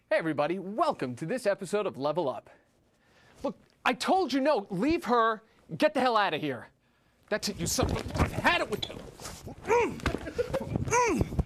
Hey everybody, welcome to this episode of Level Up. Look, I told you no, leave her, get the hell out of here. That's it, you son of a... I've had it with you.